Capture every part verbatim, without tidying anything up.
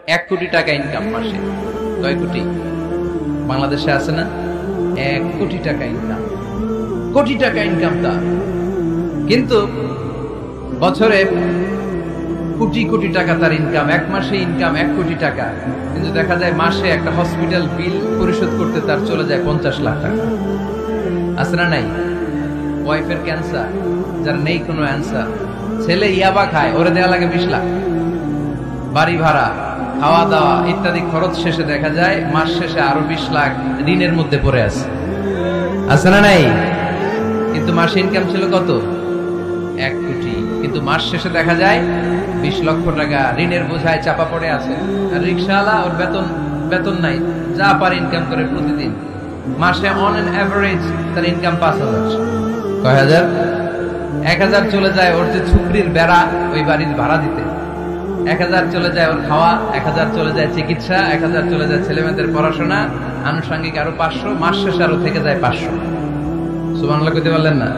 এক কোটি টাকা ইনকাম মাসে। কয় কোটি? বাংলাদেশে আছে না এক কোটি টাকা ইনকাম, কোটি টাকা ইনকাম তার, কিন্তু বছরে কোটি কোটি টাকা তার ইনকাম, এক মাসে ইনকাম এক কোটি টাকা, কিন্তু দেখা যায় মাসে একটা হসপিটাল বিল পরিশোধ করতে তার চলে যায় পঞ্চাশ লাখ টাকা। আছে না নাই? ওয়াইফের ক্যান্সার, যার নেই কোনো অ্যান্সার, ছেলে ইয়াবা খায়, ওরে দেওয়া লাগে বিশ লাখ, বাড়ি ভাড়া, খাওয়া দাওয়া ইত্যাদি খরচ শেষে দেখা যায় মাস শেষে আরো বিশ লাখ ঋণের মধ্যে পড়ে আছে। আছে না নাই? কিন্তু মাসে ইনকাম ছিল কত? এক কোটি, কিন্তু মাস শেষে দেখা যায় বিশ লক্ষ টাকা ঋণের বোঝায় চাপা পড়ে আছে। আর রিক্সাওয়ালা, ওর বেতন বেতন নাই, যা পারে ইনকাম করে প্রতিদিন, মাসে অন এন অ্যাভারেজ তার ইনকাম পাঁচ হাজার। কয় হাজার? এক হাজার চলে যায় ওর যে ছুকরির বেড়া, ওই বাড়ির ভাড়া দিতে, এক হাজার চলে যায় ওর খাওয়া, এক হাজার চলে যায় চিকিৎসা, এক হাজার চলে যায় ছেলে মেয়েদের পড়াশোনা, আনুষঙ্গিক আরো পাঁচশো, মাস শেষে আরো থেকে যায় পাঁচশো। সুবহানাল্লাহ কইতে পারলেন না?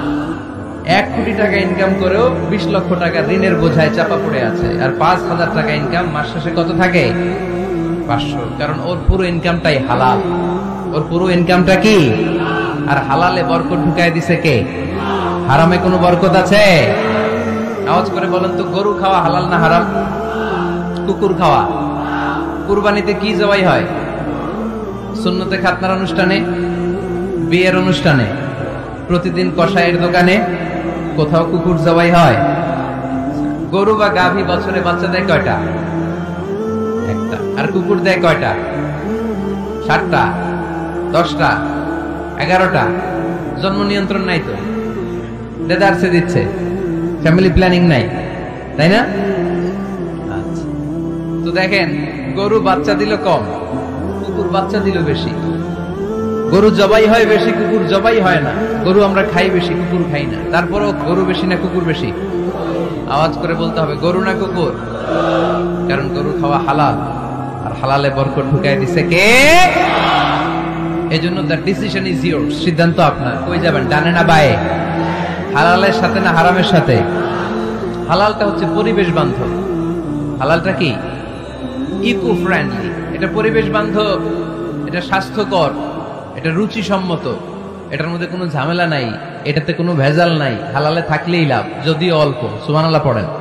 এক কোটি টাকা ইনকাম করেও বিশ লক্ষ টাকা ঋণের বোঝায় চাপা পড়ে আছে। আর পাঁচ হাজার টাকা ইনকাম, মাস শেষে কত থাকে? পাঁচশো। কারণ ওর পুরো ইনকামটাই হালাল। ওর পুরো ইনকামটা কি? আর হালালে বরকত ঢুকায় দিছে কে? হারামে কোনো বরকত আছে? আওয়াজ করে বলেন তো, গরু খাওয়া হালাল না হারাম? কুকুর খাওয়া? কুরবানিতে কি জবাই হয়? সুন্নতে খাতনার অনুষ্ঠানে, বিয়ের অনুষ্ঠানে, প্রতিদিন কসাইয়ের দোকানে, কোথাও কুকুর জবাই হয়? গরু বা গাভী বছরে বাচ্চা দেয় কয়টা? একটা। আর কুকুর দেয় কয়টা? সাতটা, দশটা, এগারোটা। জন্ম নিয়ন্ত্রণ নাই তো, দেদারসে দিচ্ছে, ফ্যামিলি প্ল্যানিং নাই, তাই না? আচ্ছা, তো দেখেন, গরু বাচ্চা দিল কম, কুকুর বাচ্চা দিল বেশি। গরু জবাই হয় বেশি, কুকুর জবাই হয় না। গরু আমরা খাই বেশি, কুকুর খাই না। তারপরও গরু বেশি না কুকুর বেশি? আওয়াজ করে বলতে হবে, গরু না কুকুর? কারণ গরু খাওয়া হালাল, আর হালালে বরকত ঢুকাই দিছে কে? এই জন্য দ্য ডিসিশন ইজ ইয়োরস, সিদ্ধান্ত আপনার। কই যাবেন, ডানে না বায়ে? হালালের সাথে না হারামের সাথে? হালালটা হচ্ছে পরিবেশ বান্ধব। হালালটা কি? Eco friendly. এটা পরিবেশ বান্ধব, এটা স্বাস্থ্যকর, এটা রুচিসম্মত, এটার মধ্যে কোনো ঝামেলা নাই, এটাতে কোনো ভেজাল নাই। হালালে থাকলেই লাভ, যদিও অল্প। সুবহানাল্লাহ পড়েন।